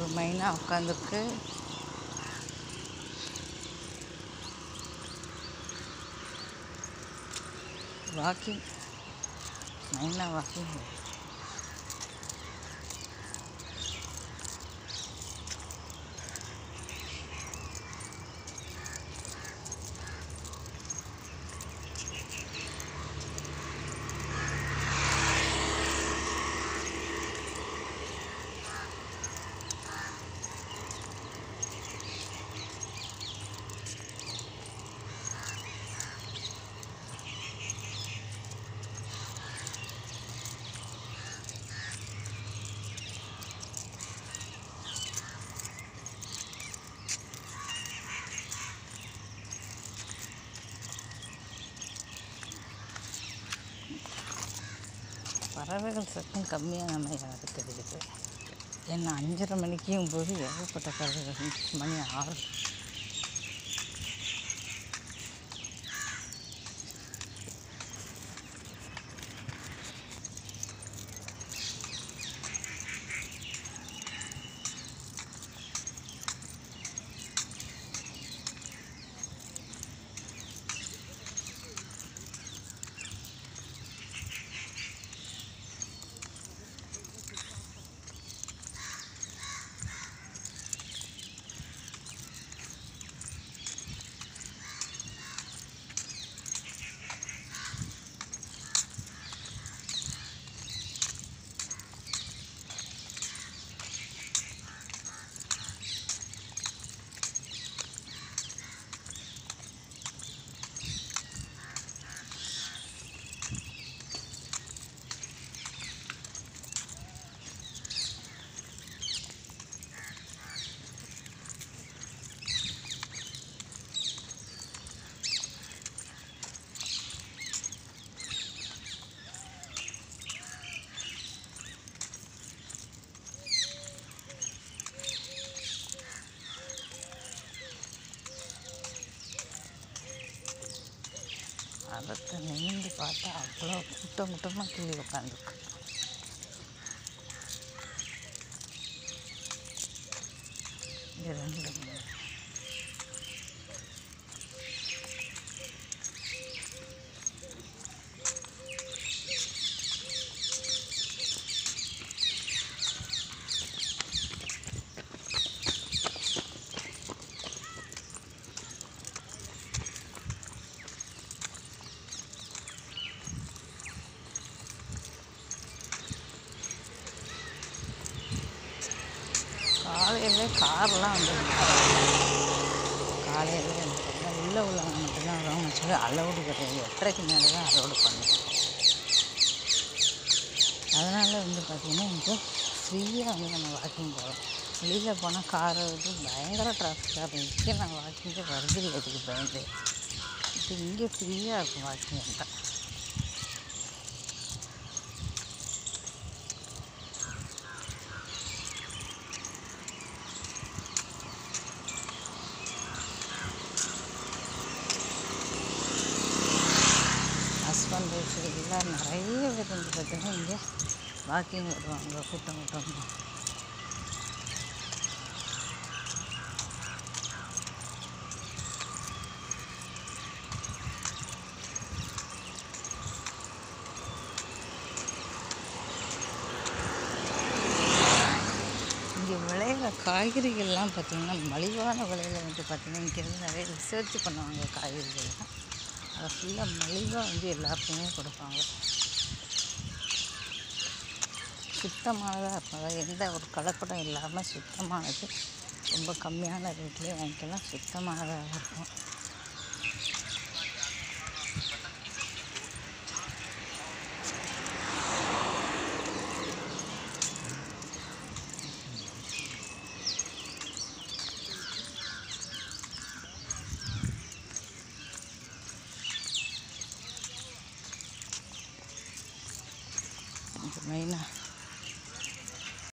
ஒரு மைனா உட்காந்துருக்கு. வாக்கிங், மைனா வாக்கிங். பறவைகள் சத்தம் கம்மியான மாதிரி எனக்கு தெரியுது. ஏன்னா 5:30 மணிக்கும் போது ஏகப்பட்ட பறவைகள். மணி 6. அதை நிமிர்ந்து பார்த்தா அவ்வளோ கூட்டமாக கிளி உட்காந்துருக்கு. இது 2 காலையிலே கார்லாம் வந்து காலையில் உள்ளே உள்ளவங்க மட்டும்தான் வருவாங்க. சொல்லி அலௌடு கிடையாது. 8:30க்கு மேலே தான் அலௌடு பண்ணுவோம். அதனால் வந்து பார்த்திங்கன்னா இங்கே ஃப்ரீயாக வந்து நம்ம வாக்கிங் போகிறோம். வெளியில் போனால் காரை விட்டு பயங்கர டிராஃபிக்காக இருக்கும். இங்கே நான் வாக்கிங்கே வருது இல்லை, இதுக்கு பயந்து. இப்போ இங்கே ஃப்ரீயாக இருக்கும் வாக்கிங் தான். ஹஸ்பண்ட் ஒய்ஃப் எல்லாம் நிறைய பேர் வந்து பார்த்திங்கன்னா இங்கே வாக்கிங் வருவாங்க. கூட்டம். இங்கே விளையிற காய்கறிகள்லாம் பார்த்திங்கன்னா மலிவான விலையில் வந்து பார்த்திங்கன்னா இங்கேருந்து நிறைய ரிசர்ச் பண்ணுவாங்க. காய்கறிகள்லாம் அதை ஃபுல்லாக மலிவாக வந்து எல்லாருக்குமே கொடுப்பாங்க. சுத்தமானதாக இருக்கும். அதாவது எந்த ஒரு கலப்படம் இல்லாமல் சுத்தமானது, ரொம்ப கம்மியான ரேட்லேயே வாங்கிக்கலாம். சுத்தமானதாக இருக்கும். மெயினாக